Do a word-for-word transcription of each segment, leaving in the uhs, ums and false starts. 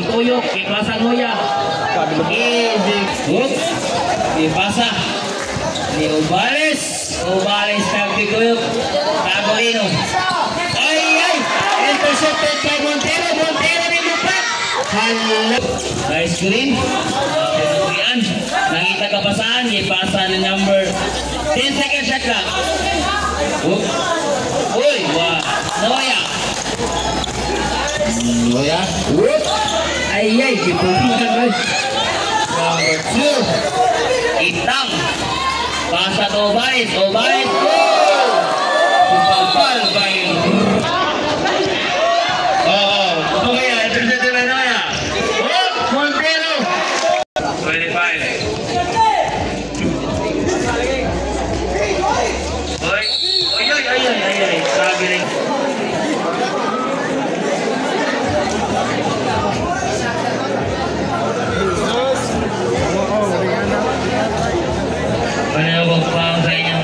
tuyok, ipasa Noya. Easy. Oops. Ipasa. Ni Ubales. Ubales nagtituyok. Tagolino. Ay, ay. Intercepted by Montero. Montero ni Lupat. Hello. Nice screen. Yan. Nakita kapasaan. Ipasa ni number ten second shot clock. Oop. Uy, wow. Noya. Noya. Oop. Ay, ay. Kipulihan guys. Number two. Itang. Pasa to Obares. Obares. Goal! Supapal by... Oo. Ito kaya. Intercepted by Noya. Oop. Montero. twenty-five. Oy. Oy, oy, oy, oy, oy, oy. Sabi rin. Panayawag pa ako sa inyo.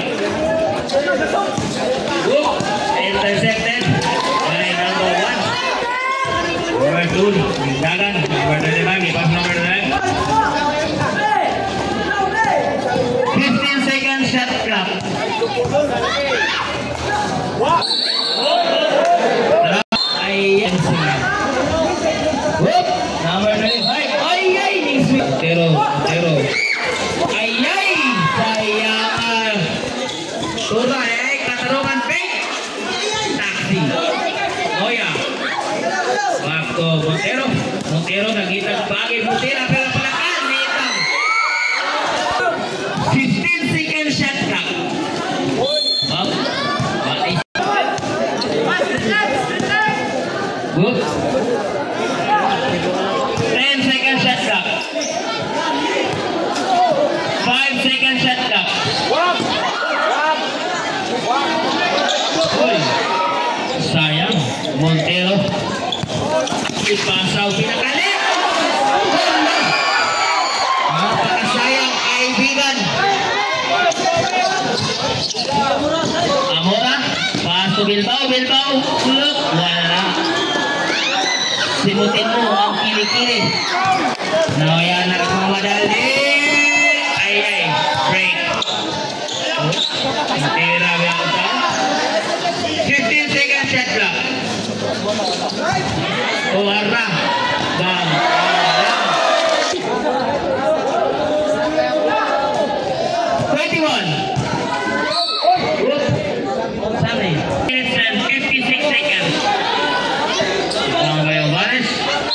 Whoop! Intercepted. Ay, number one. Number two. Dagan. Number twenty-five. Ipas number nine. fifteen seconds shot clock. What? Ay, yan siya. Whoop! Number twenty-five. Ay, ay! Zero. Zero. Ay, ay! Sayang. Tura, eh. Katarungan, pink. Taxi. Noya. Back to Montero. Montero, nakita sa bagay. Montero, pero palakan. Nitang. fifteen second shot clock. Up. Matay. Whoop. ten second shot clock. five second shot clock. Uy. Sayang. Montero. Ipasaw pinakalit. Napakasayang kaibigan. Amora. Paso Bilbao. Bilbao. Look. Wala. Simutin mo ang kili-kili. Noya nakamadali. Ay, ay. Break. Matira ba ito? fifteen seconds shot clock. Uwara. Bang. twenty-one. Sabi. Minutes and fifty-six seconds. Ito ba yung Bares?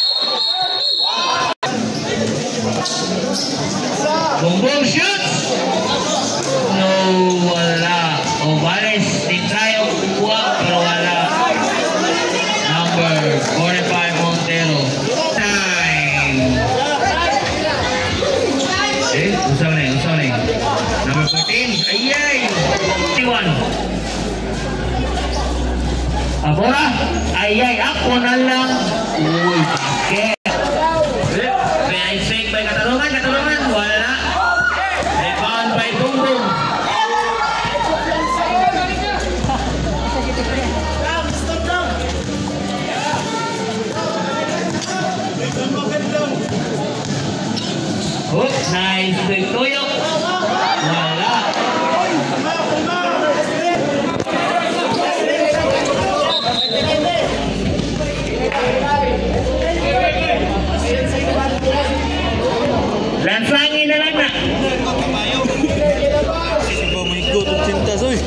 Bongbong shoots! No, wala. Obares, try yung kukuha, pero wala. Number forty-five, Montero. Time! Eh, usaw na yun, usaw na yun. Number fourteen, ayay! fifty-one. Abora, ayay, ako na lang. Uy, bakit? May sake by Katarungan, Katarungan, wala. Rebound by Bongbong. Hook, nice big tuyok. Wala. Lansangin na lang na. Oh my God, ang cintas, uy.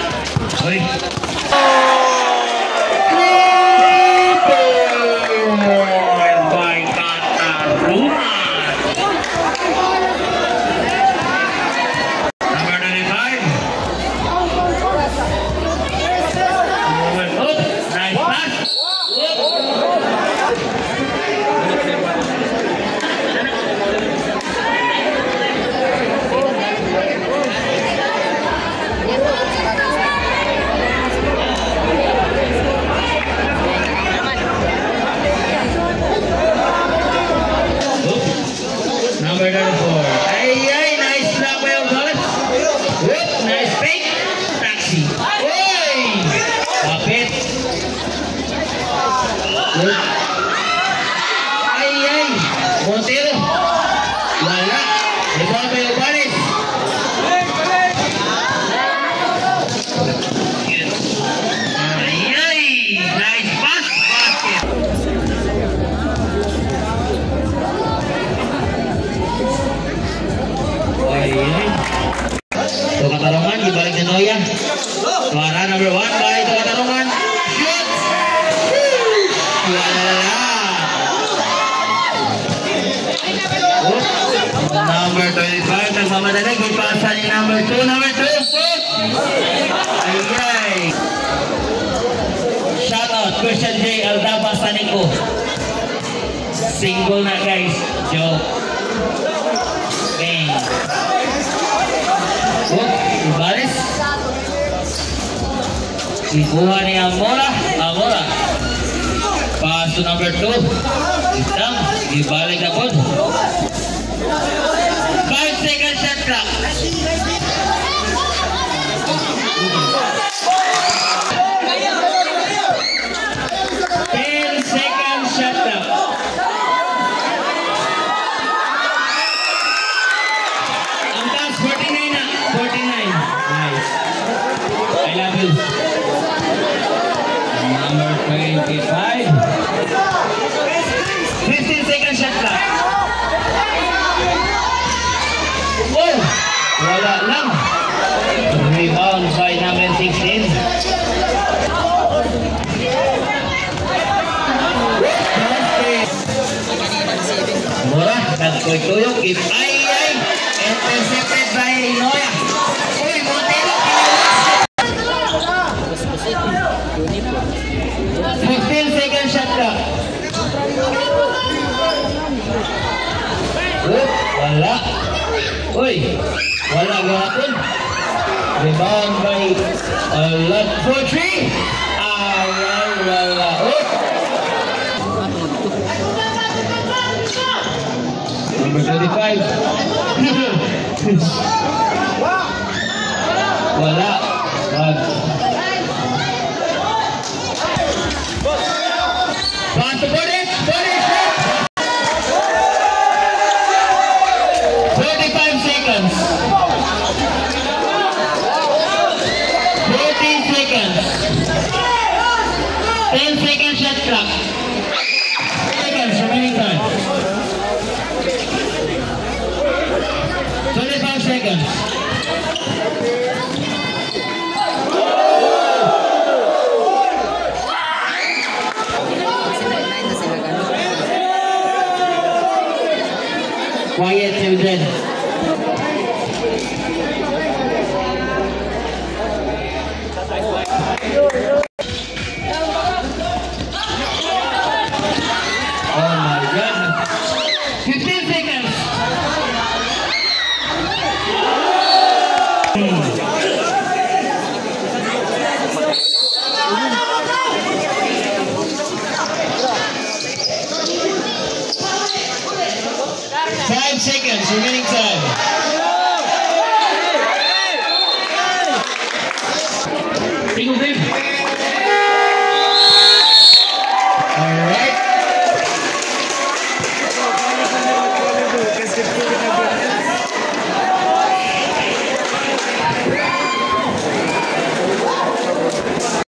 Uy. Suara number one by itu katarungan. Shoot. Wala. Oh, number twenty-five nagmamadali. Good pass ni number two. Number two. Shoot. Ayay. Shout out Christian J. Aldaba Sanico. Single na guys. Joke. Bang. Oh, Ibaris. Ikuha ni Amora. Amora. Pass to number two. Isang. Ibalik na po. Five second shot clock. Ten second shot clock. Ang taas, forty-nine na. forty-nine. Nice. I love you. Number twenty-five. fifteen second shot clock. Oh! Wala lang. Rebound by number sixteen. Mura, nagtuyok. If ay ay, intercepted by Noya. Uy, Montero. fifteen second shot clock. Oh, wala. Uy, wala gapon. Rebound by Alat for three. Ayan, wala. Oh. Number thirty-five. Wala. Wag. Pass to Boris. Boris. forty-five seconds. forty seconds. ten seconds shot clock. Seconds remaining time. twenty-five seconds. Quiet children. Oh my God. fifteen seconds. Five seconds remaining time. Bingo game.